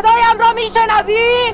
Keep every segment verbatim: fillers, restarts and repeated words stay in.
صدایم را میشنوی؟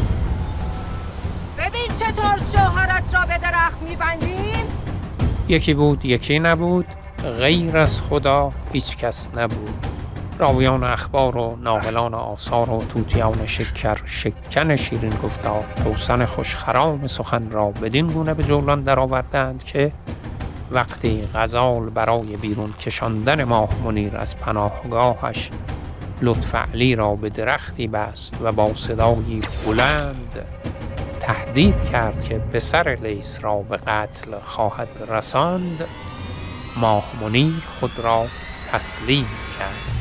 ببین چطور شوهرت را به درخت میبندیم. یکی بود یکی نبود، غیر از خدا هیچ کس نبود. راویان اخبار و ناقلان آثار و توتیان شکر شکن شیرین گفتار توسن خوشخرام سخن را بدین گونه به جولان درآوردند که وقتی غزال برای بیرون کشاندن ماه منیر از پناهگاهش لطفعلی را به درختی بست و با صدایی بلند تهدید کرد که پسر لیث را به قتل خواهد رساند، ماه منیر خود را تسلیم کرد.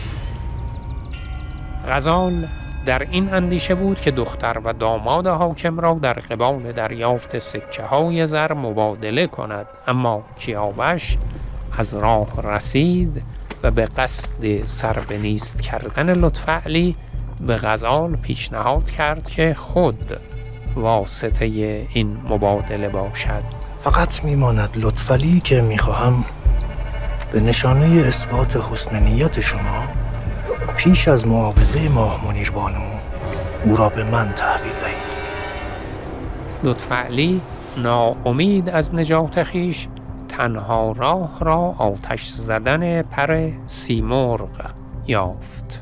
غزال در این اندیشه بود که دختر و داماد حاکم را در قبال دریافت سکه های زر مبادله کند، اما کیاوش از راه رسید و به قصد سربنیست کردن لطفعلی به غزال پیشنهاد کرد که خود واسطه این مبادله باشد. فقط میماند لطفعلی که میخواهم به نشانه اثبات حسن نیت شما پیش از معاوضه ماه منیر بانو او را به من تحویل دهید. لطفعلی ناامید از نجات خویش تنها راه را آتش زدن پر سیمرغ یافت.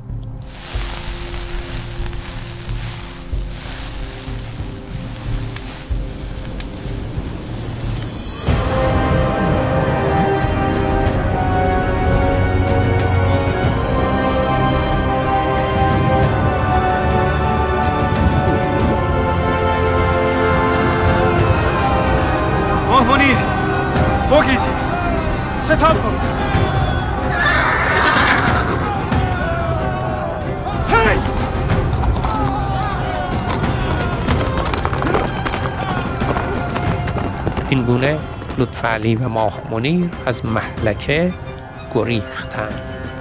بگریزید، ستاب کن. هی! این گونه لطفعلی و ماه منیر از مهلکه گریختند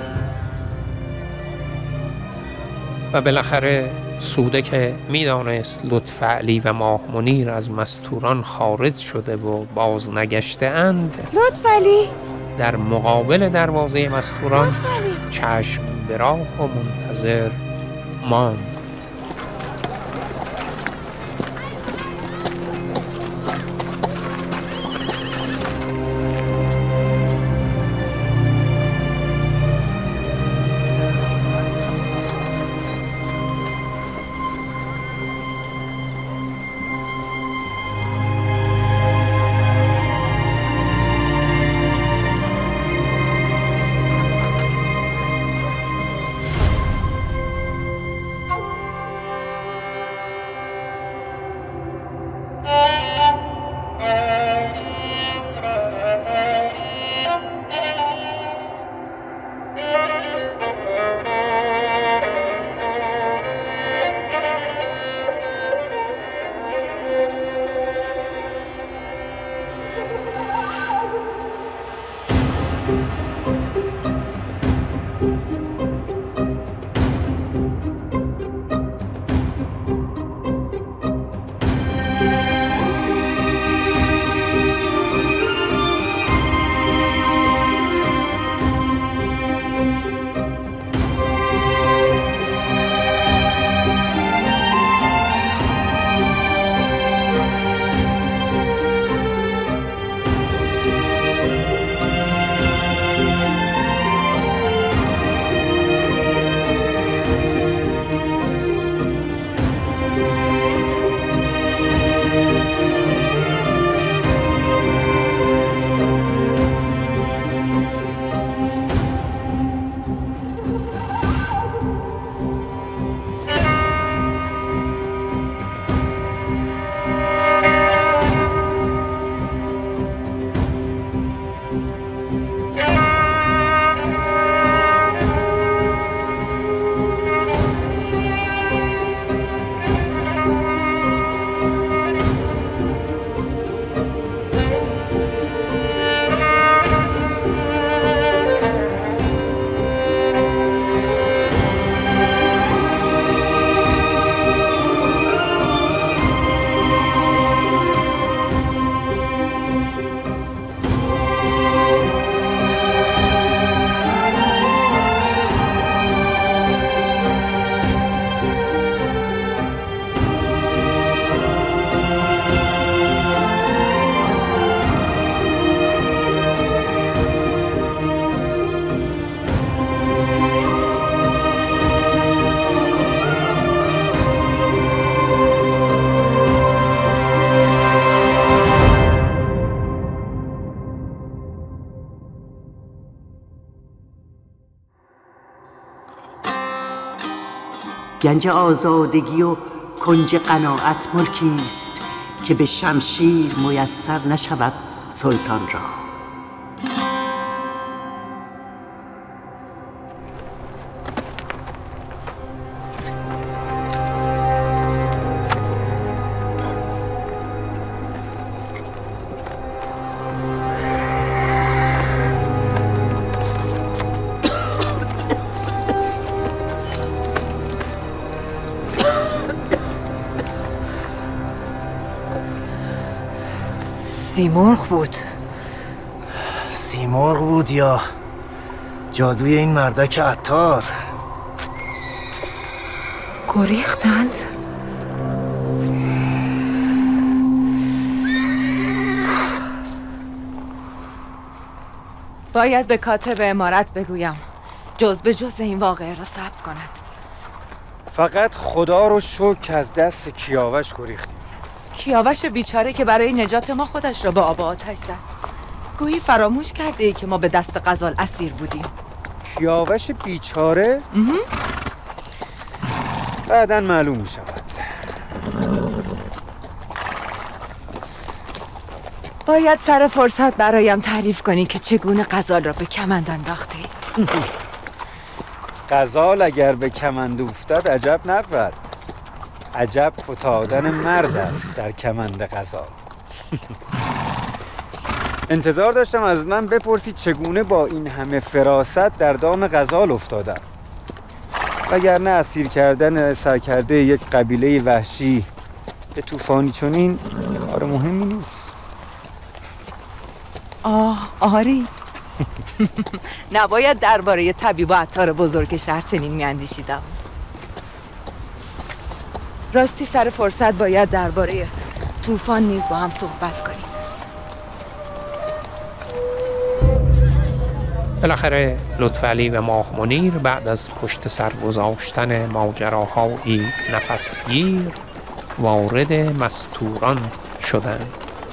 و بالاخره سوده که میدانست لطفعلی و ماه منیر از مستوران خارج شده و باز نگشته اند، لطفعلی در مقابل دروازه مستوران لطفعلی چشم به راه و منتظر ماند. گنج آزادگی و کنج قناعت ملکی است که به شمشیر میسر نشود سلطان را. سیمرغ بود. سیمرغ بود یا جادوی این مردک عطار؟ گریختند؟ باید به کاتب امارت بگویم جز به جز این واقعه را ثبت کند. فقط خدا رو شکر که از دست کیاوش گریختیم. کیاوش بیچاره که برای نجات ما خودش را به آب و آتش زد. گویی فراموش کرده ای که ما به دست غزال اسیر بودیم. کیاوش بیچاره؟ بعداً معلوم می شود. باید سر فرصت برایم تعریف کنی که چگونه غزال را به کمند انداختی. غزال اگر به کمند افتد عجب نبود. عجب فتادن مرد است در کمند غزال. انتظار داشتم از من بپرسی چگونه با این همه فراست در دام غزال افتادم، وگرنه اسیر کردن سرکرده یک قبیله وحشی به طوفانی چنین کار مهمی نیست. آه آری. نباید درباره طبیب و عطار بزرگ شهر چنین میاندیشیدم. راستی سر فرصت باید درباره طوفان نیز با هم صحبت کنیم. بالاخره لطفعلی و ماه منیر بعد از پشت سر گذاشتن ماجراهایی نفسگیر وارد مستوران شدند.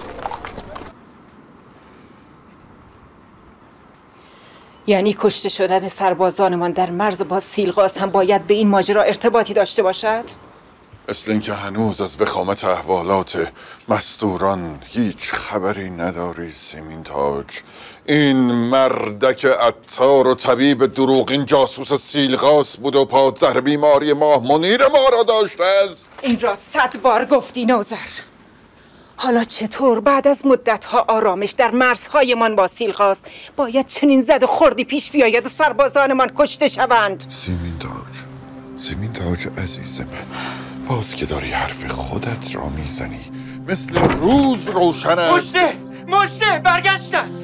یعنی کشته شدن سربازانمان در مرز با سیلغاز هم باید به این ماجرا ارتباطی داشته باشد؟ مثل اینکه هنوز از وخامت احوالات مستوران هیچ خبری نداری سیمین تاج. این مردک عطار و طبیب دروغین جاسوس سیلغاز بود و پادزهر بیماری ماه منیر ما را داشته است. این را صد بار گفتی نوذر. حالا چطور بعد از مدتها آرامش در مرزهایمان با سیلغاز باید چنین زد و خوردی پیش بیاید و سربازانمان کشته شوند؟ سیمین تاج، سیمین تاج عزیز من، باز که داری حرف خودت را میزنی. مثل روز روشن است. مشته مشته برگشتند.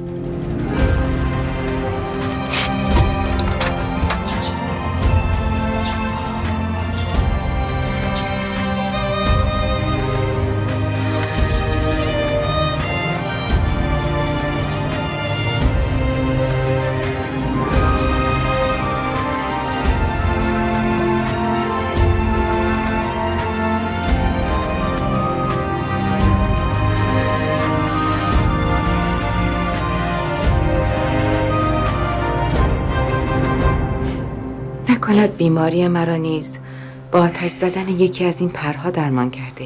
نکند بیماری مرا نیز با آتش زدن یکی از این پرها درمان کرده ای؟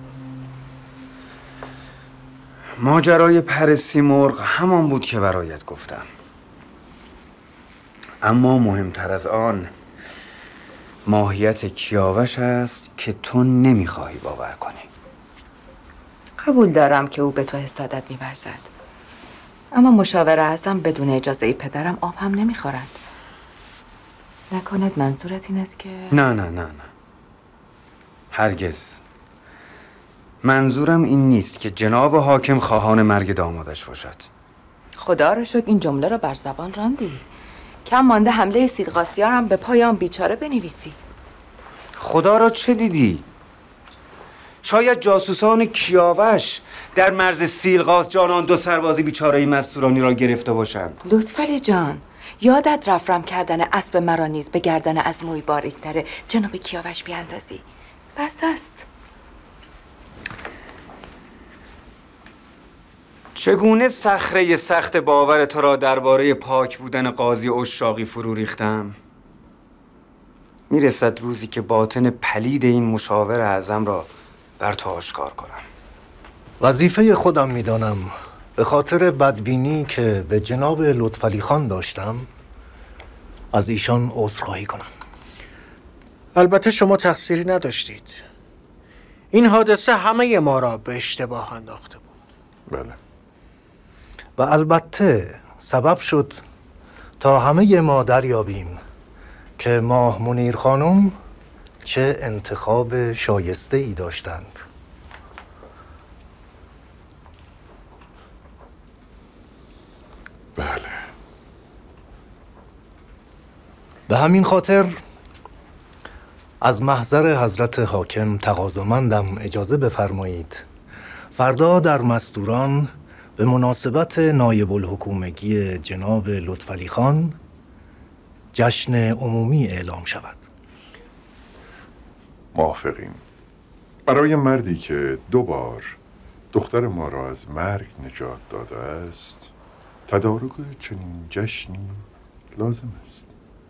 ماجرای پر سیمرغ همان بود که برایت گفتم، اما مهمتر از آن ماهیت کیاوش است که تو نمیخواهی باور کنی. قبول دارم که او به تو حسادت می‌ورزد، اما مشاور اعظم بدون اجازه پدرم آب هم نمیخورد. نکند منظورت این است که نه نه نه نه هرگز. منظورم این نیست که جناب حاکم خواهان مرگ دامادش باشد. خدا را شکر این جمله را بر زبان راندی. کم مانده حمله سیلغاسیان هم به پای آن بیچاره بنویسی. خدا را چه دیدی؟ شاید جاسوسان کیاوش در مرز سیلغاز جانان دو سربازی بیچاره مستورانی را گرفته باشند. لطفعلی جان، یادت رفرم کردن اسب مرا نیز به گردن از موی باریک‌تر جناب کیاوش بیاندازی. بس است. چگونه صخره سخت باور تو را درباره پاک بودن قاضی عشاقی فرو ریختم؟ میرسد روزی که باطن پلید این مشاور اعظم را بر تو آشکار کنم. وظیفه خودم میدانم. به خاطر بدبینی که به جناب لطفعلی خان داشتم از ایشان عذرخواهی کنم. البته شما تقصیری نداشتید. این حادثه همه ما را به اشتباه انداخته بود. بله. و البته سبب شد تا همه ما دریابیم که ماه منیر خانم چه انتخاب شایسته ای داشتند. بله. به همین خاطر از محضر حضرت حاکم تقاضامندم اجازه بفرمایید فردا در مستوران به مناسبت نایب الحکومگی جناب لطفعلی خان جشن عمومی اعلام شود. موافقیم. برای مردی که دو بار دختر ما را از مرگ نجات داده است تدارک چنین جشنی لازم است.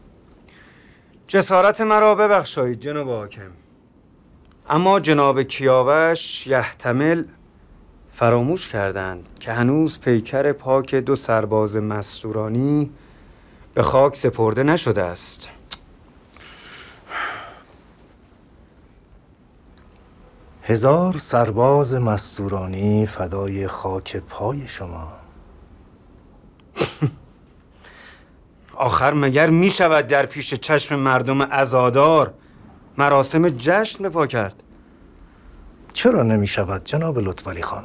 جسارت مرا ببخشایید جناب حاکم، اما جناب کیاوش یحتمل فراموش کردند که هنوز پیکر پاک دو سرباز مستورانی به خاک سپرده نشده است. هزار سرباز مستورانی فدای خاک پای شما. آخر مگر می شود در پیش چشم مردم عزادار مراسم جشن بپا کرد؟ چرا نمی شود جناب لطفعلی خان؟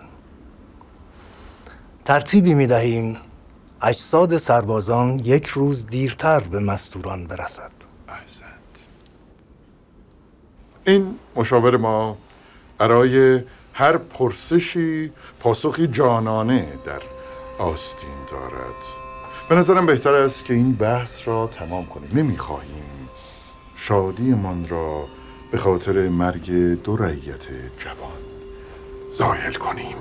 ترتیبی می دهیم اجساد سربازان یک روز دیرتر به مستوران برسد. احسنت. این مشاور ما برای هر پرسشی پاسخی جانانه در آستین دارد. به نظرم بهتر است که این بحث را تمام کنیم. نمیخواهیم شادیمان را به خاطر مرگ دو رعیت جوان زایل کنیم.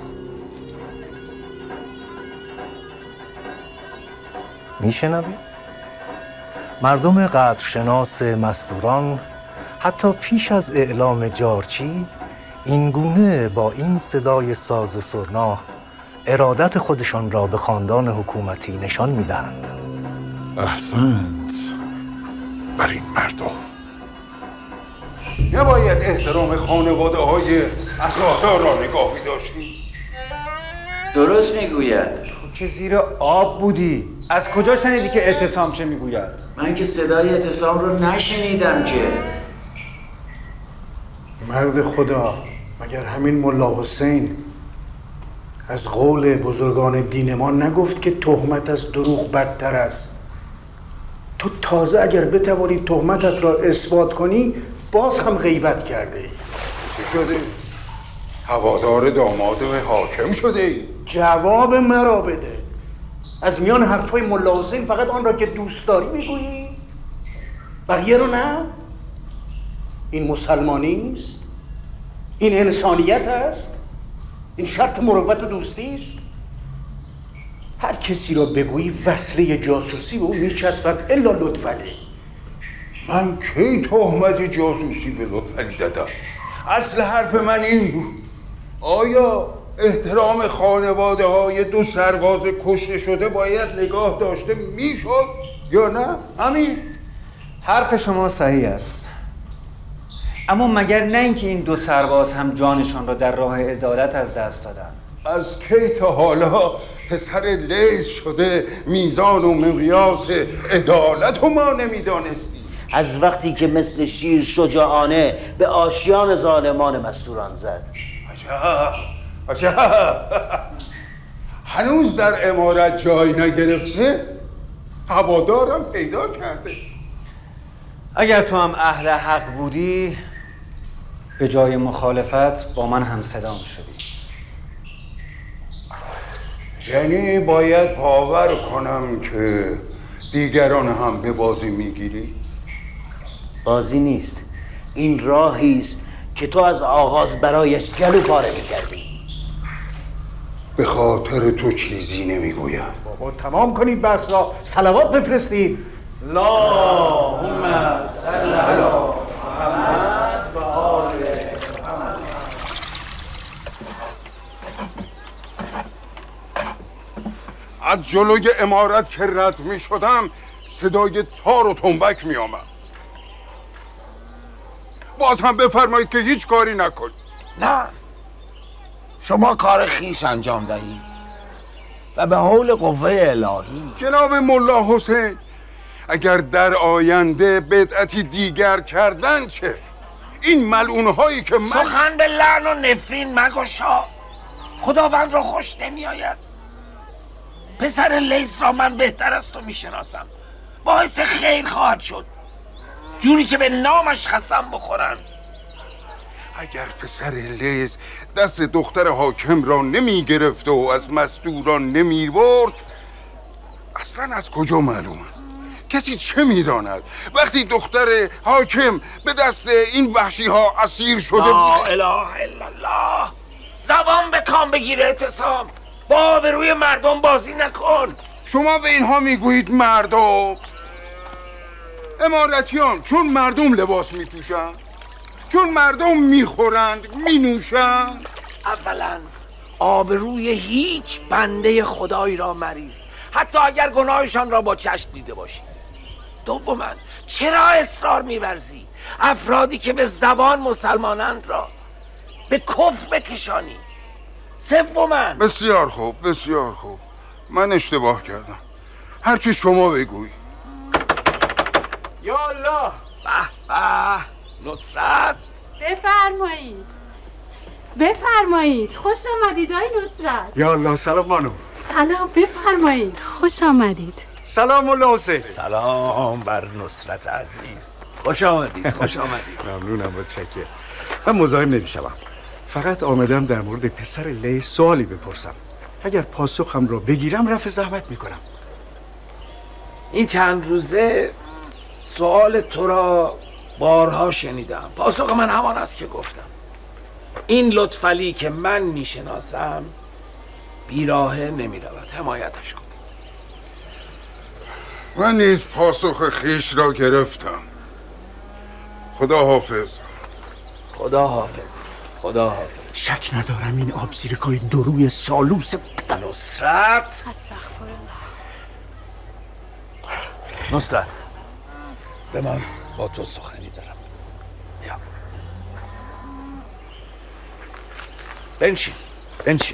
میشنوی؟ مردم قدرشناس مستوران حتی پیش از اعلام جارچی این گونه با این صدای ساز و سرنا ارادت خودشان را به خاندان حکومتی نشان میدهند. احسنت بر این مردم. نباید احترام خانواده های عزادار را نگاه می‌داشتی؟ درست میگوید. تو که زیر آب بودی. از کجا شنیدی که اعتصام چه میگوید؟ من که صدای اعتصام رو نشنیدم که. مرد خدا، مگر همین ملا حسین از قول بزرگان دین ما نگفت که تهمت از دروغ بدتر است؟ تو تازه اگر بتوانی تهمتت را اثبات کنی باز هم غیبت کرده ای. چی شده؟ هوادار داماد حاکم شده ای؟ جواب مرا بده. از میان حرفای ملا حسین فقط آن را که دوست داری میگویی؟ بقیه رو نه؟ این مسلمانی است؟ این انسانیت است؟ این شرط مروت و دوستی است؟ هر کسی را بگویی وصله جاسوسی به او میچسبد الا لطفعلی. من کی تهمت جاسوسی به لطفعلی زدم؟ اصل حرف من این بود، آیا احترام خانواده های دو سرباز کشته شده باید نگاه داشته میشد یا نه؟ همین. حرف شما صحیح است، اما مگر نه اینکه این دو سرباز هم جانشان را در راه عدالت از دست دادند؟ از کی تا حالا پسر لیث شده میزان و مقیاس عدالت رو ما نمیدانستیم؟ از وقتی که مثل شیر شجاعانه به آشیان ظالمان مستوران زد. عجب عجب. هنوز در امارت جای نگرفته، هوادارم پیدا کرده. اگر تو هم اهل حق بودی به جای مخالفت با من هم صدا می‌شدی. یعنی باید باور کنم که دیگران هم به بازی میگیری؟ بازی نیست، این راهی است که تو از آغاز برایش گلو پاره می‌کردی. به خاطر تو چیزی نمیگویم. بابا تمام کنید بحث را، صلوات بفرستید. اللهم صل علی محمد و آل محمد. از جلوی عمارت که رد می شدم صدای تار و تنبک می آمد. باز هم بفرمایید که هیچ کاری نکنید. نه، شما کار خیش انجام دهید و به حول قوه الهی. جناب ملا حسین، اگر در آینده بدعتی دیگر کردن چه؟ این ملعونهایی که من سخن به لعن و نفرین مگشا، خداوند را خوش نمی آید. پسر لیث را من بهتر از تو می شناسم، باعث خیر خواهد شد، جوری که به نامش قسم بخورند. اگر پسر لیث دست دختر حاکم را نمی گرفت و از مستوران نمی برد، اصلا از کجا معلوم است؟ کسی چه می داند وقتی دختر حاکم به دست این وحشی ها اسیر شده بود؟ لا اله الا الله. زبان به کام بگیره اعتصام، با به روی مردم بازی نکن. شما به اینها میگویید مردم؟ امارتیان چون مردم لباس میپوشند، چون مردم میخورند مینوشند. اولا آبروی هیچ بنده خدایی را مریض، حتی اگر گناهشان را با چشم دیده باشی. دوما چرا اصرار می‌ورزی افرادی که به زبان مسلمانند را به کفر بکشانی؟ سوما بسیار خوب، بسیار خوب، من اشتباه کردم، هرچی شما بگویی. یا الله. به به نصرت، بفرمایید بفرمایید. خوش آمدید آقای نصرت. یا الله. سلام بانو. سلام، بفرمایید. خوش آمدید. سلام مولا حسین. سلام بر نصرت عزیز. خوش آمدید. خوش آمدید. ممنونم، متشکرم. من مزاحم نمیشم، فقط آمدم در مورد پسر لیث سوالی بپرسم. اگر پاسخم را بگیرم رفع زحمت میکنم. این چند روزه سوال تو را بارها شنیدم. پاسخ من همان است که گفتم. این لطفعلی که من میشناسم بیراهه نمیرود، حمایتش کن. من نیز پاسخ خیش را گرفتم. خدا حافظ. خدا حافظ. خدا حافظ. شک ندارم این آب زیرکای دروی سالوس نصرت. استغفرالله. نصرت به من با تو سخنی دارم. بیا بنشین بنشین.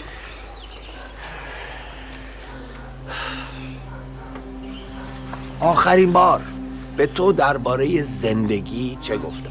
آخرین بار به تو درباره زندگی چه گفتم؟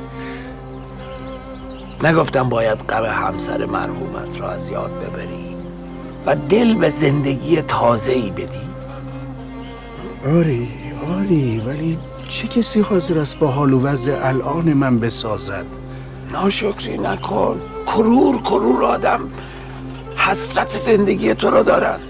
نگفتم باید غم همسر مرحومت را از یاد ببری و دل به زندگی تازه‌ای بدی؟ آری آری، ولی چه کسی حاضر است با حال و وضع الان من بسازد؟ ناشکری نکن. کرور کرور آدم حسرت زندگی تو را دارن.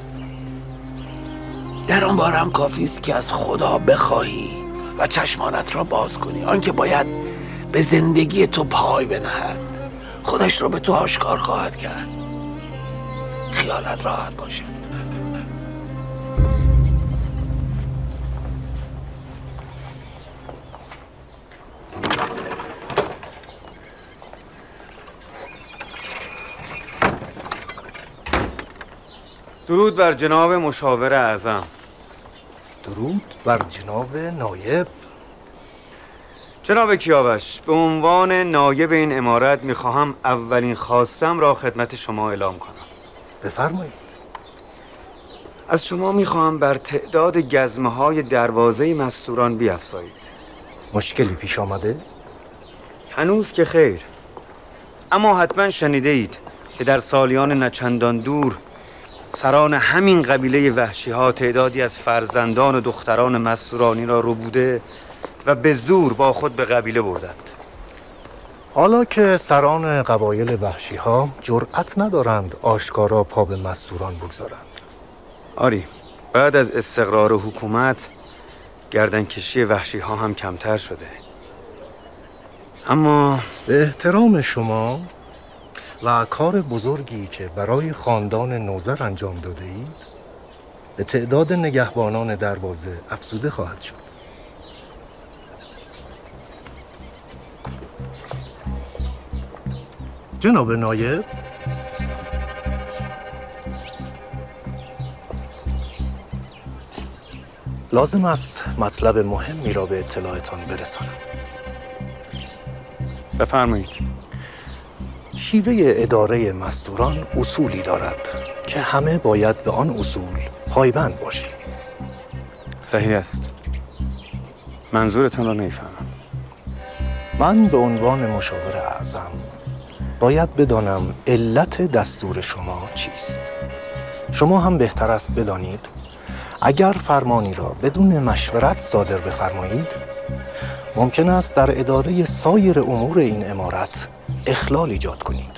در آن بارم کافی است که از خدا بخواهی و چشمانت را باز کنی. آنکه باید به زندگی تو پای بنهد خودش را به تو آشکار خواهد کرد. خیالت راحت باشد. درود بر جناب مشاور اعظم. درود بر جناب نایب. جناب کیاوش، به عنوان نایب این امارت میخواهم اولین خواستم را خدمت شما اعلام کنم. بفرمایید. از شما میخواهم بر تعداد گزمه های دروازه مستوران بیفزایید. مشکلی پیش آمده؟ هنوز که خیر، اما حتما شنیده اید که در سالیان نچندان دور سران همین قبیله وحشی ها تعدادی از فرزندان و دختران مستورانی را ربوده و به زور با خود به قبیله بردند. حالا که سران قبایل وحشی ها جرأت ندارند آشکارا پا به مستوران بگذارند. آری، بعد از استقرار حکومت گردنکشی وحشی ها هم کمتر شده. اما به احترام شما و کار بزرگی که برای خاندان نوذر انجام داده اید، به تعداد نگهبانان دروازه افزوده خواهد شد. جناب نایب، لازم است مطلب مهمی را به اطلاعتان برسانم. بفرمایید. شیوه اداره مستوران اصولی دارد که همه باید به آن اصول پایبند باشیم. صحیح است. منظورتان را نمی‌فهمم. من به عنوان مشاور اعظم باید بدانم علت دستور شما چیست. شما هم بهتر است بدانید اگر فرمانی را بدون مشورت صادر بفرمایید ممکن است در اداره سایر امور این امارت اخلال ایجاد کنید.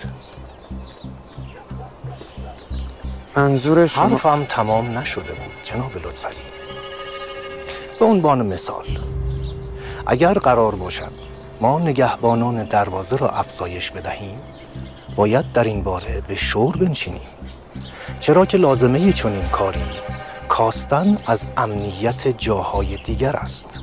منظور شما؟ حرفم تمام نشده بود جناب لطفعلی. به عنوان مثال اگر قرار باشد ما نگهبانان دروازه را افزایش بدهیم باید در این باره به شور بنشینیم، چرا که لازمه چنین کاری کاستن از امنیت جاهای دیگر است.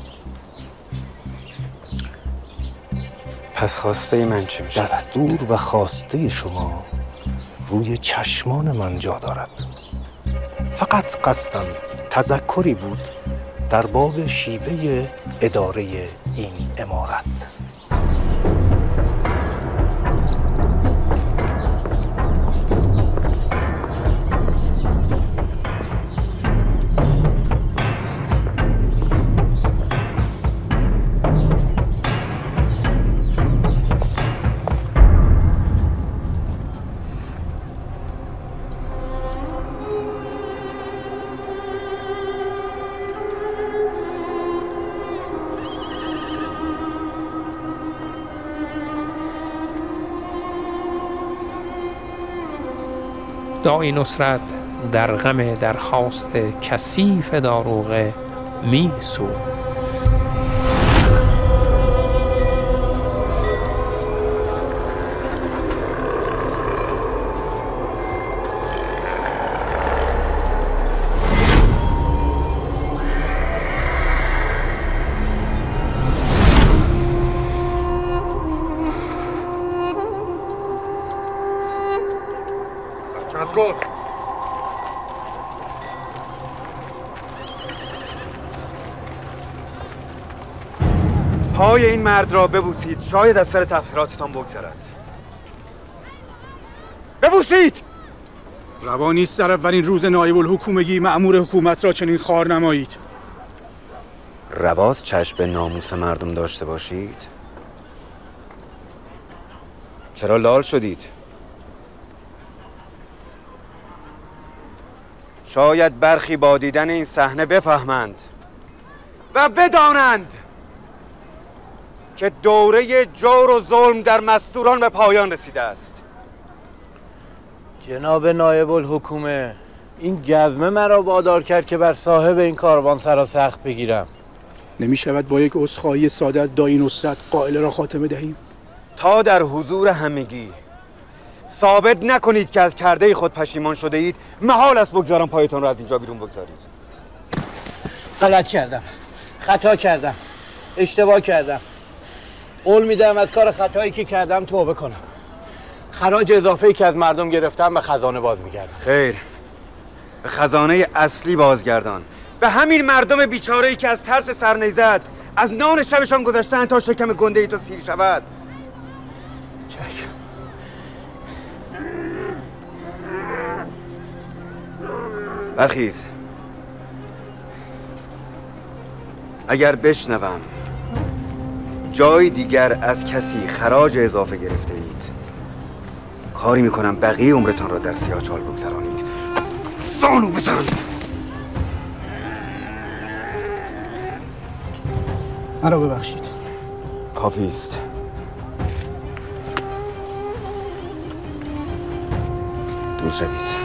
پس خواسته من چی میشه؟ دستور و خواسته شما روی چشمان من جا دارد. فقط قصدم تذکری بود در باب شیوه اداره این امارت. داعی نصرت در غم درخواست کثیف داروغه می سود. پای این مرد را ببوسید، شاید از سر تقصیراتتان بگذرد. ببوسید! روا نیست در اولین روز نایب الحکومگی مأمور حکومت را چنین خوار نمایید. رواست چشم به ناموس مردم داشته باشید؟ چرا لال شدید؟ شاید برخی با دیدن این صحنه بفهمند و بدانند که دوره جور و ظلم در مستوران به پایان رسیده است. جناب نایب الحکومه، این گزمه مرا وادار کرد که بر صاحب این کاروان سرا سخت بگیرم. نمی شود با یک عذرخواهی ساده از داعی نصرت قائله را خاتمه دهیم؟ تا در حضور همگی ثابت نکنید که از کرده خود پشیمان شده اید، محال است بگذارم پایتان را از اینجا بیرون بگذارید. غلط کردم، خطا کردم، اشتباه کردم. قول میدم از کار خطایی که کردم توبه کنم. خراج اضافه‌ای که از مردم گرفتم به خزانه باز میگردم. خیر، به خزانه اصلی بازگردان. به همین مردم بیچاره‌ای که از ترس سرنیزد از نان شبشان گذاشتن تا شکم گنده ای تو سیر شود. چشم. برخیز. اگر بشنوم جای دیگر از کسی خراج اضافه گرفته اید، کاری میکنم بقیه عمرتان را در سیاهچال بگذرانید. زانو بزن! مرا ببخشید. کافی است. دور شوید.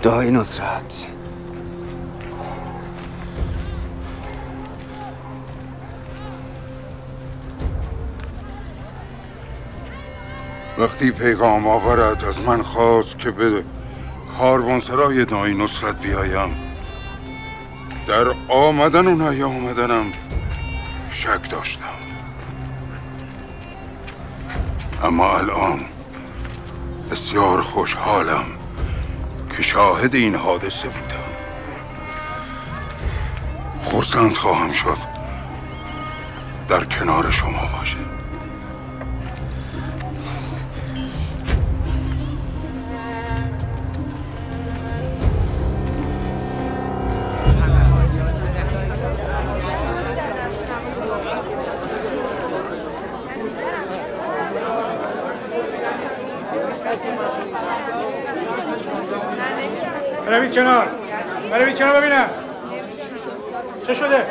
دایی نصرت، وقتی پیغام آورد از من خواست که به کاروانسرای دایی نصرت بیایم، در آمدن و نیامدنم شک داشتم، اما الان بسیار خوشحالم که شاهد این حادثه بودم. خرسند خواهم شد در کنار شما باشه. بروید کنار، بروید کنار ببینم چه شده؟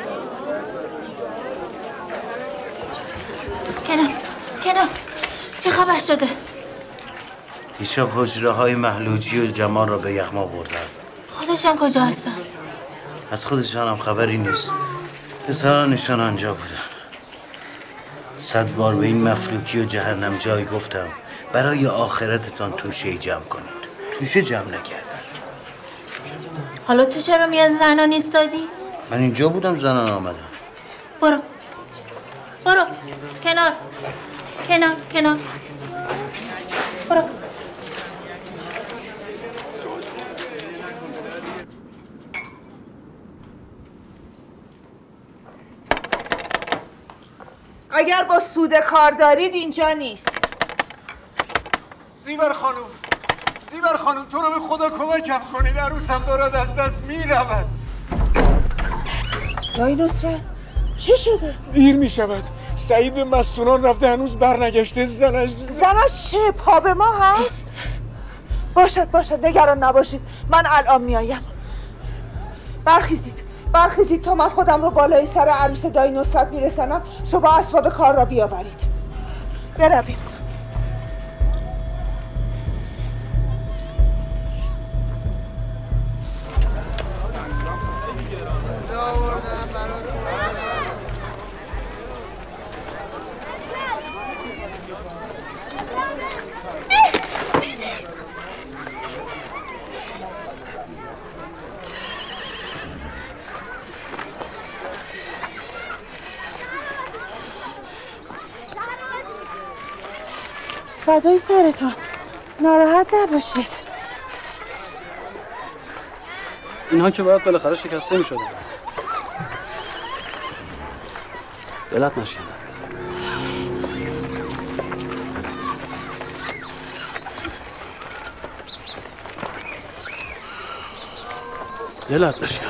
کنار، کنار، چه خبر شده؟ دیشب حجره های محلوجی و جمال را به یغما بردن. خودشان کجا هستن؟ از خودشان هم خبری نیست. پسرانشان آنجا بودن. صد بار به این مفلوکی و جهنم جای گفتم برای آخرتتان توشه جمع کنید. توشه جمع نکردن. حالا تو چرا میاد زنان ایستادی؟ من اینجا بودم زنان آمدن. برو برو کنار کنار کنار برو. اگر با سود کار دارید اینجا نیست. زیور خانم، زیور خانم، تو رو به خدا کمکم کنید، عروسم دارد از دست میرود. دایی نصرت چه شده؟ دیر می شود، سعید به مستونان رفته، هنوز برنگشته. زنش زنش چه؟ پا به ما هست؟ باشد باشد، نگران نباشید، من الان میایم. برخیزید برخیزید تا من خودم رو بالای سر عروس دایی نصرت میرسانم. شما اسباب کار را بیاورید. برویم. فدای سرتون، ناراحت نباشید. اینها که باید بالاخره شکسته می شدن. دلت نشکند. دلت نشکند.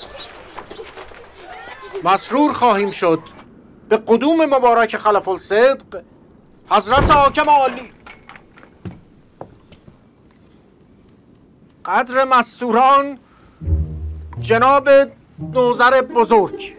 مسرور خواهیم شد به قدوم مبارک خلف الصدق حضرت حاکم عالی. قدر مستوران جناب نوذر بزرگ.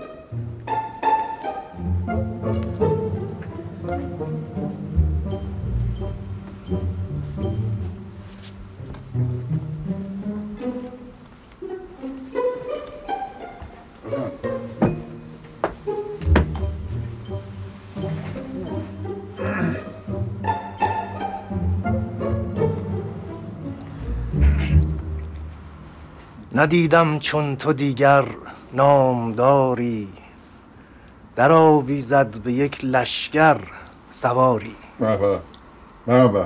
ندیدم چون تو دیگر نامداری، در آویزد به یک لشگر سواری. بابا بابا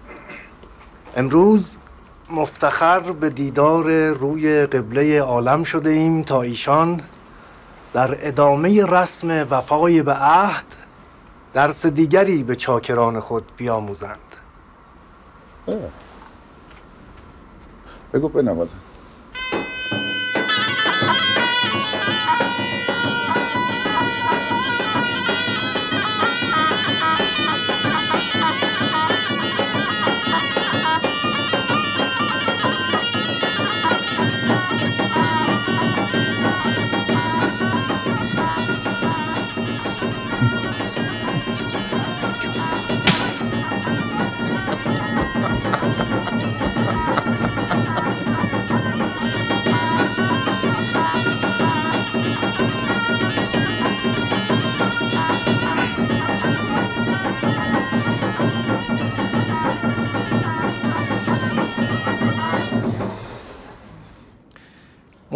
امروز مفتخر به دیدار روی قبله عالم شده ایم تا ایشان در ادامه رسم وفای به عهد درس دیگری به چاکران خود بیاموزند. بگو بنوازم.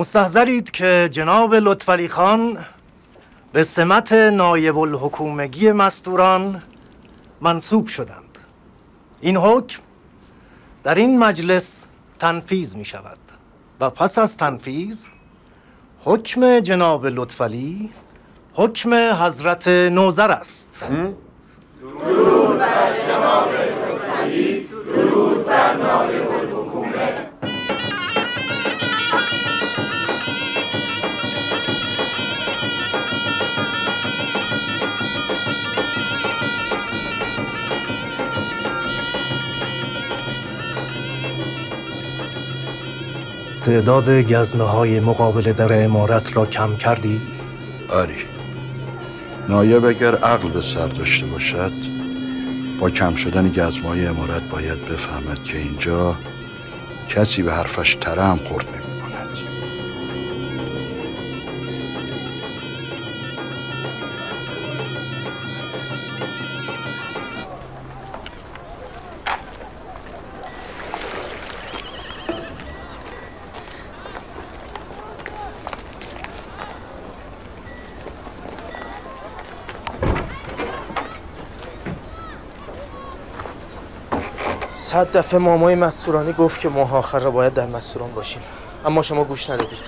مستحضرید که جناب لطفعلی خان به سمت نایب الحکومگی مستوران منصوب شدند. این حکم در این مجلس تنفیذ می شود و پس از تنفیذ حکم جناب لطفعلی حکم حضرت نوذر است. درود بر جناب لطفعلی، درود بر نایب الحکومه. تعداد گزمه های مقابل در عمارت را کم کردی؟ آری. نایب اگر عقل به سر داشته باشد با کم شدن گزمه های عمارت باید بفهمد که اینجا کسی به حرفش تره هم خورد نمی کند. صد دفعه مامای مستورانی گفت که ماه آخر را باید در مستوران باشیم، اما شما گوش ندادید.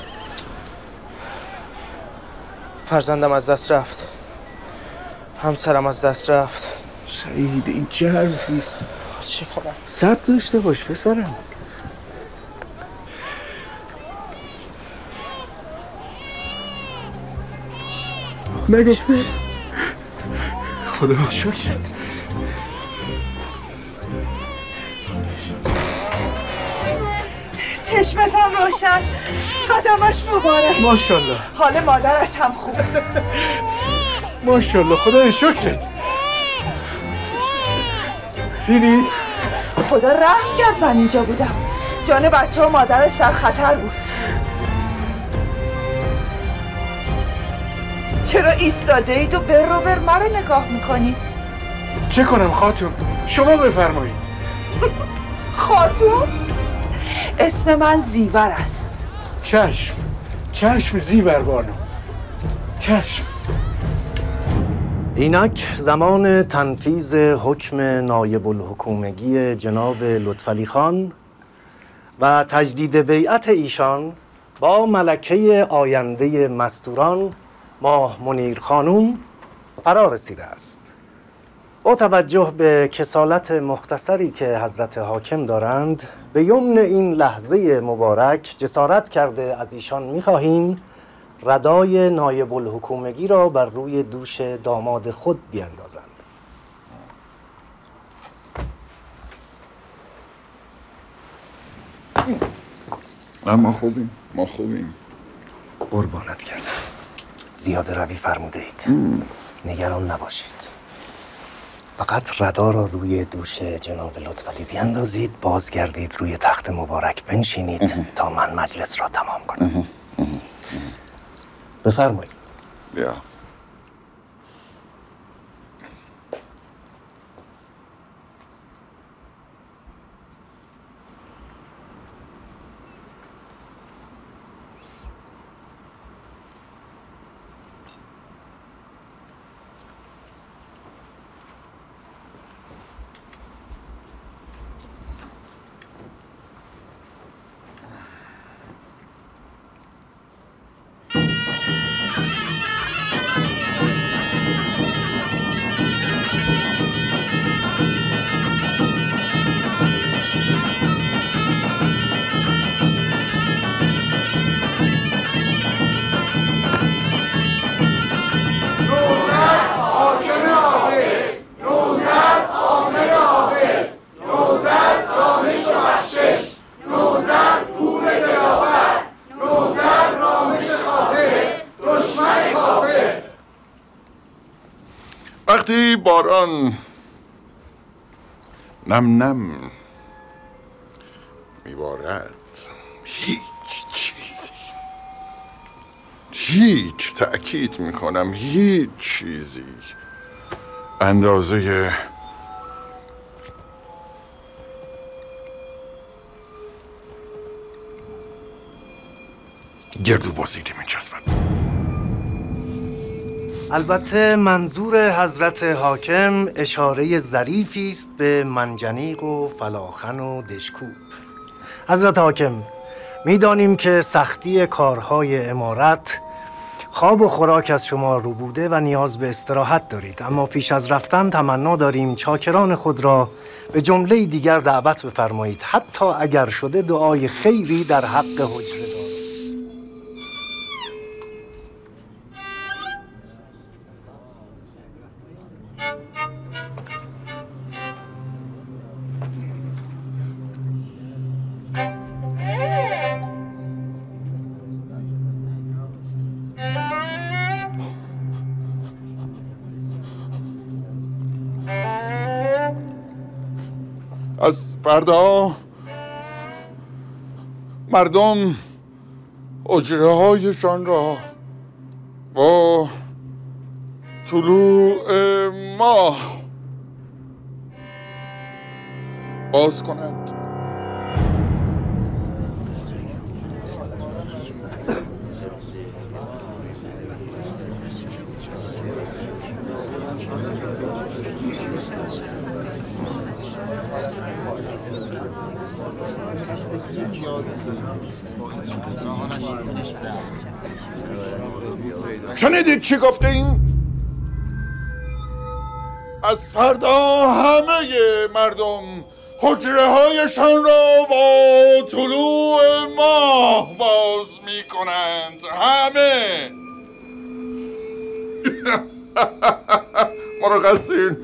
فرزندم از دست رفت، همسرم از دست رفت. سعید این چه حرفیست؟ چه کنم؟ صبر داشته باش پسرم. نگفته خدا شکر. چشمتان روشن، قدمش مبارک. ماشاءالله. حال مادرش هم خوبه. ماشاءالله خدا شکرت. دیدی؟ خدا رحم کرد من اینجا بودم. جان بچه و مادرش در خطر بود. چرا ایستاده اید و بر رو بر مرا نگاه میکنی؟ چه کنم خاتون؟ شما بفرمایید. خاتون؟ اسم من زیور است. چشم چشم زیور بانو، چشم. اینک زمان تنفیذ حکم نایب الحکومگی جناب لطفعلی خان و تجدید بیعت ایشان با ملکه آینده مستوران ماه منیر خانوم فرا رسیده است. با توجه به کسالت مختصری که حضرت حاکم دارند، به یمن این لحظه مبارک جسارت کرده از ایشان می‌خواهیم ردای نایب الحکومگی را بر روی دوش داماد خود بیاندازند. ما خوبیم، ما خوبیم. قربانت کردم. زیاده روی فرموده اید. نگران نباشید. فقط ردا را روی دوش جناب لطفعلی بیاندازید، بازگردید روی تخت مبارک بنشینید تا من مجلس را تمام کنم. بفرمایید. یا وقتی باران نم نم میبارد، هیچ چیزی، هیچ تأکید میکنم هیچ چیزی اندازه گردو بازی نمیچسبد. البته منظور حضرت حاکم اشاره ظریفی است به منجنیق و فلاخن و دشکوب. حضرت حاکم، میدانیم که سختی کارهای امارت خواب و خوراک از شما رو بوده و نیاز به استراحت دارید، اما پیش از رفتن تمنا داریم چاکران خود را به جمله دیگر دعوت بفرمایید، حتی اگر شده دعای خیری در حق حجره دار. از فردا مردم اجره هایشان را با طلوع ماه باز کنند. شنیدید چی گفته این؟ از فردا همه مردم حجره هایشان را با طلوع ماه باز می کنند. همه مرخصین.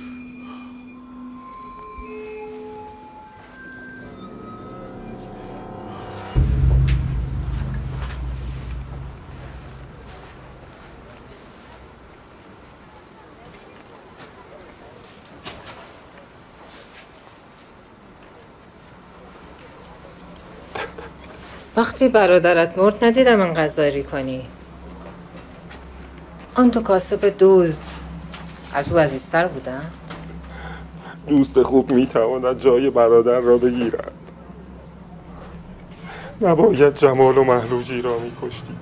وقتی برادرت مرد ندیدم انقدر زاری کنی. آن تو کاسب دزد از او عزیزتر بودند؟ دوست خوب میتواند جای برادر را بگیرد. نباید جمال و محلوجی را میکشتی.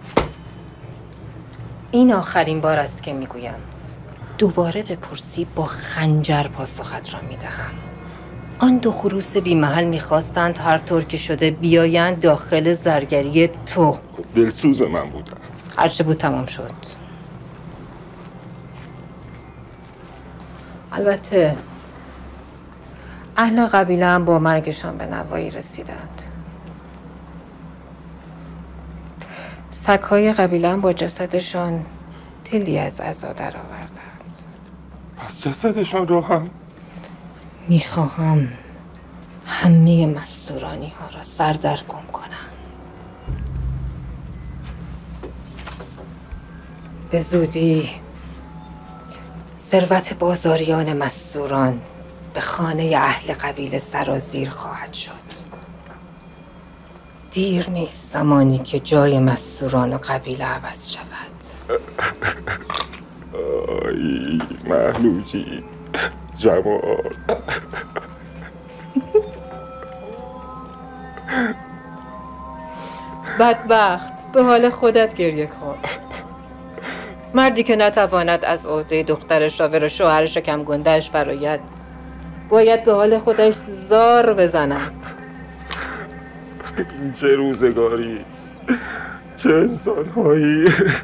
این آخرین بار است که میگویم. دوباره بپرسی با خنجر پاسخت را میدهم. آن دو خروس بی محل میخواستند هر طور که شده بیایند داخل زرگری تو. خب دلسوز من بودن. هرچه بود تمام شد. البته اهل قبیله هم با مرگشان به نوایی رسیدند. سگ‌های قبیله هم با جسدشان تلی از عزا در آوردند. پس جسدشان را هم میخواهم همه مستورانی ها را سردرگم کنم. به زودی ثروت بازاریان مستوران به خانه اهل قبیله سرازیر خواهد شد. دیر نیست زمانی که جای مستوران و قبیله عوض شود. آی محلوجی جمال. بدبخت، به حال خودت گریه کن. مردی که نتواند از عهده دختر شاور و شوهر شکم گنده‌اش برآید باید به حال خودش زار بزند. این چه روزگاری است، چه انسان‌هایی.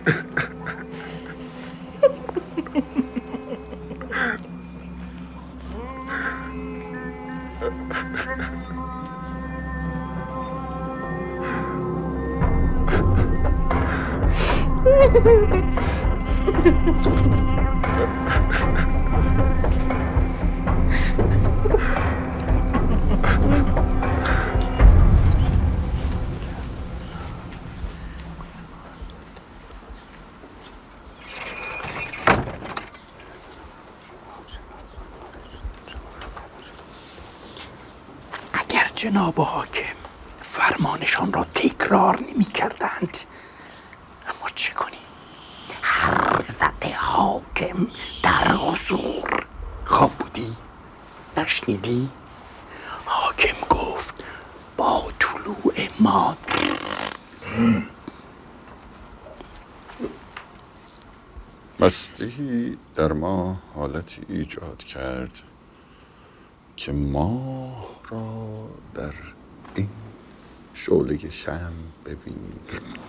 اگر جناب حاکم فرمانشان را تکرار نمی کردند، اما چه کنیم؟ هر زده حاکم در حضور. خواب بودی؟ نشنیدی؟ حاکم گفت با طلوع ماه. مستی در ما حالتی ایجاد کرد که ماه را در این شعله شمع ببینیم.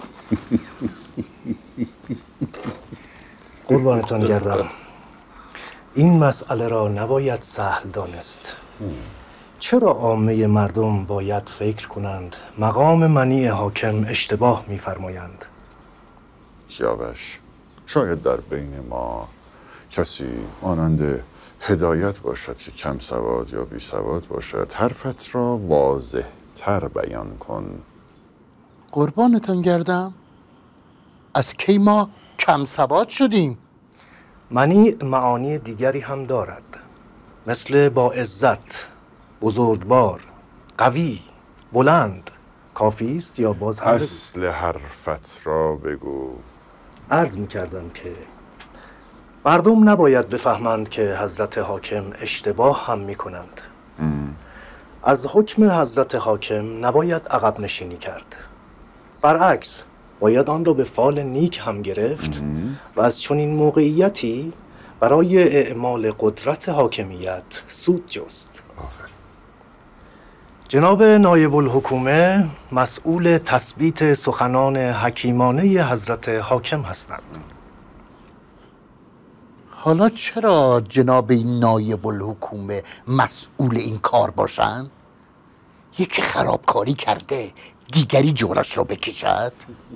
قربانتان گردم. این مسئله را نباید سهل دانست. چرا عامه مردم باید فکر کنند مقام منی حاکم اشتباه می‌فرمایند؟ کیاوش، شاید در بین ما کسی مانند هدایت باشد که کم سواد یا بی سواد باشد. حرفت را واضح تر بیان کن. قربانتان گردم. از کی ما کم سواد شدیم؟ منی معانی دیگری هم دارد، مثل با عزت، بزرگوار، قوی، بلند. کافی است یا باز هم اصل حرفت را بگو. عرض می کردم که مردم نباید بفهمند که حضرت حاکم اشتباه هم می کنند. از حکم حضرت حاکم نباید عقب نشینی کرد. برعکس باید آن را به فال نیک هم گرفت و از چنین موقعیتی برای اعمال قدرت حاکمیت سود جست. جناب نایب الحکومه مسئول تثبیت سخنان حکیمانه حضرت حاکم هستند. حالا چرا جناب نایب الحکومه مسئول این کار باشند؟ یکی خرابکاری کرده دیگری جورش را بکشد؟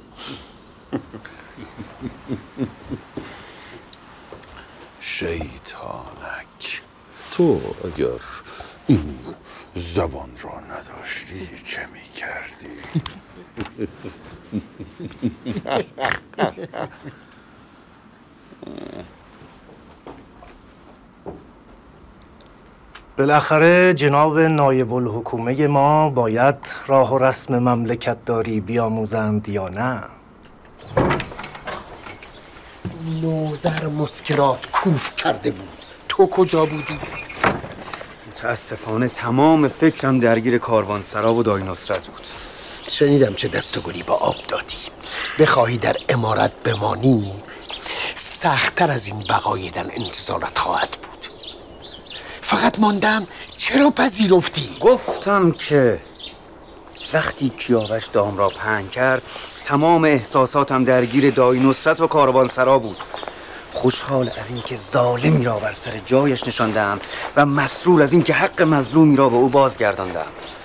شیطانک، تو اگر این زبان را نداشتی چه می کردی؟ بالاخره جناب نایب الحکومه ما باید راه و رسم مملکت داری بیاموزند یا نه؟ نوذر مسکرات کوف کرده بود. تو کجا بودی؟ متاسفانه تمام فکرم درگیر کاروانسرا و دای نصرت بود. شنیدم چه دست و گلی با آب دادی. بخواهی در امارت بمانی سخت‌تر از این بقای در انتظارت خواهد بود. فقط ماندم چرا پذیرفتی؟ گفتم که وقتی کیاوش دام را پهن کرد تمام احساساتم درگیر دای نصرت و کاروانسرا بود. خوشحال از اینکه ظالمی را بر سر جایش نشاندم و مسرور از اینکه حق مظلومی را به او بازگرداندم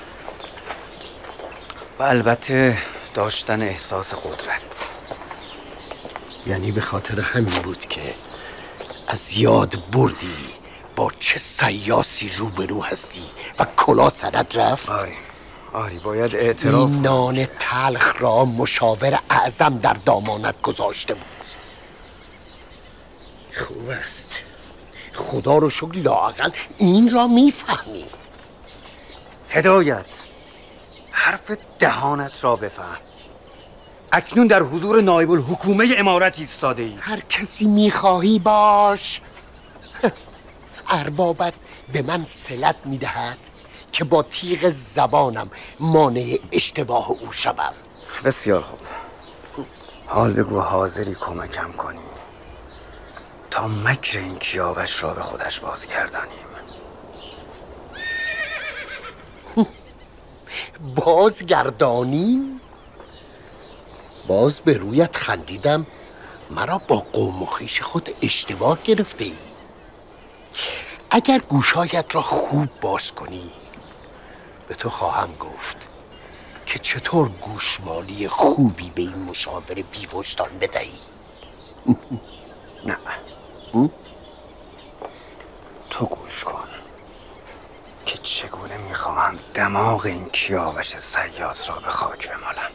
و البته داشتن احساس قدرت. یعنی به خاطر همین بود که از یاد بردی با چه سیاسی روبرو هستی و کلا سرت رفت؟ آری آری باید اعتراف این نان تلخ را مشاور اعظم در دامانت گذاشته بود. خوب است. خدا رو شکر لااقل این را میفهمی. هدایت، حرف دهانت را بفهم. اکنون در حضور نایب الحکومه امارت ایستاده ای. هر کسی میخواهی باش. اربابت به من صلت میدهد که با تیغ زبانم مانع اشتباه او شوم. بسیار خوب. حال بگو حاضری کمکم کنی تا مکر این کیاوش را به خودش بازگردانیم. بازگردانیم؟ باز به رویت خندیدم. مرا با قوم و خویش خود اشتباه گرفته ای. اگر گوشایت را خوب باز کنی به تو خواهم گفت که چطور گوشمالی خوبی به این مشاور بیوجدان بدهی. نه، تو گوش کن که چگونه میخواهم دماغ این کیاوش سیاس را به خاک بمالم.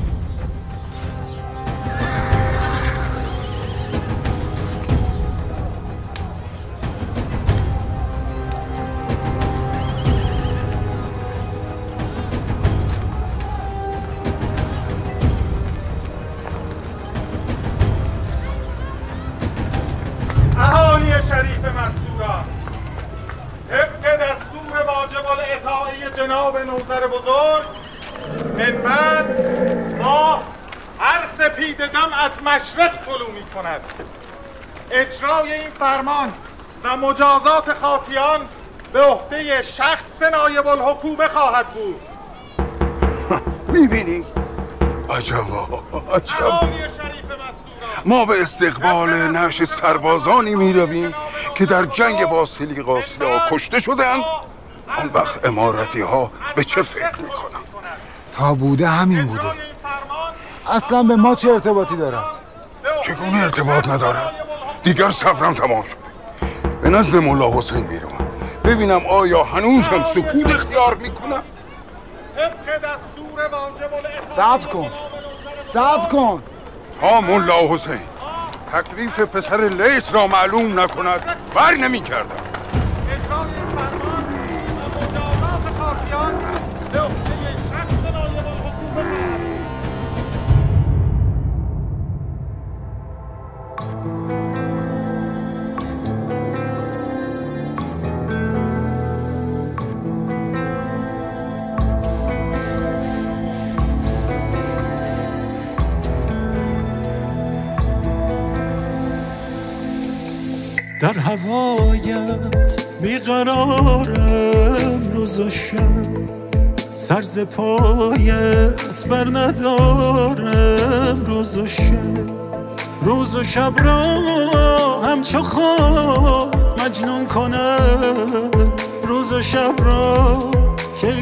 اهالی شریف مستوران، طبق دستور واجب الاطاعه جناب نوذر بزرگ، من بعد ما هر سپید دم از مشرق طلوع می کند اجرای این فرمان و مجازات خاطیان به عهده شخص نایب الحکومه خواهد بود. میبینی؟ عجبا عجب. ما به استقبال نعش سربازانی میرویم که در جنگ با سلیقاسیا کشته شدند. آن وقت امارتی ها به چه فکر میکنن؟ تا بوده همین بوده. اصلا به ما چه ارتباطی دارن؟ چگونه ارتباط نداره؟ دیگر صبرم تمام شده. به نزد ملا حسین میروم ببینم آیا هنوز هم سکوت اختیار میکنم؟ صبر کن صبر کن تا ملا حسین تکلیف پسر لیث را معلوم نکند بر نمی کردم. در هوایت بیقرارم روز و شب، سر ز پایت بر ندارم روز و شب. روز و شب را همچو خواب مجنون کنم، روز و شب را که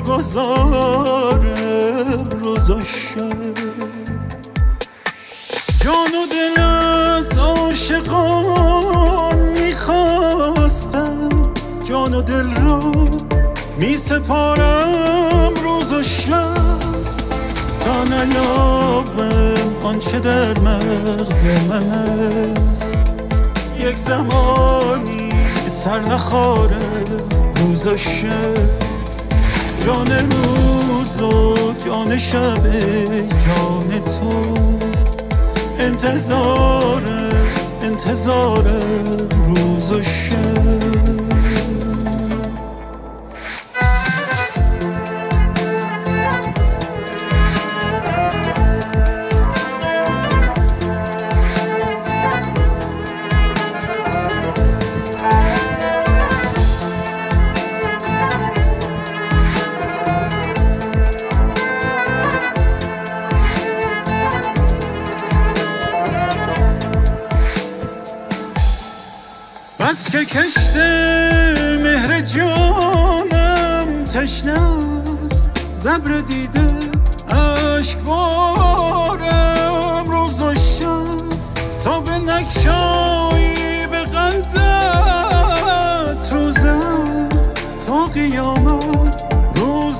گذارم روز و شب. جان و دل از عاشقان میخواستم، جان و دل را می سپارم روز و شب، تا نیابم آنچه در مغز من است. یک زمانی سر نخارم روز و شب، جان روز و جان شب جان تو. انتظارم انتظارم روز و شب. بس که کشت مهر جانم تشنه است، زبر دیده اشک بارم روز و شب، تا به نگشایی به قندت روزم، تا قیامت روز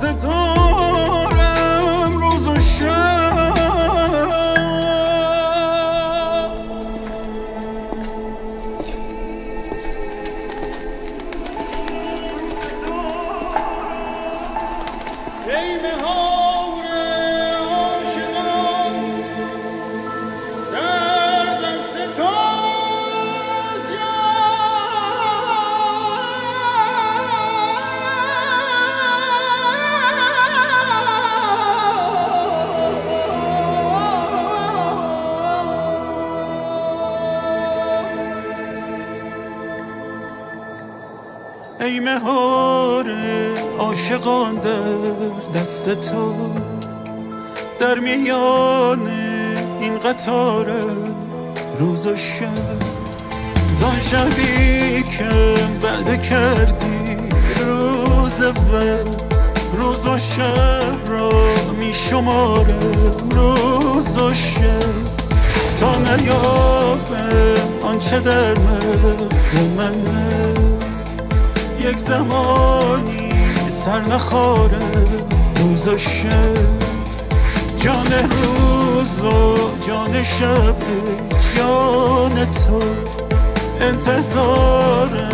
دارم روز و شب. ای مهار عاشقان در دست تو، در میان این قطار روز و شب. زان شبی که بعد کردی روز وست، روز و شب را می شمارم روز و شب، تا نیابم آنچه در مغز من است. یک زمانی سر نخارم روز و شب، جان روز و جان شب جان تو. انتظارم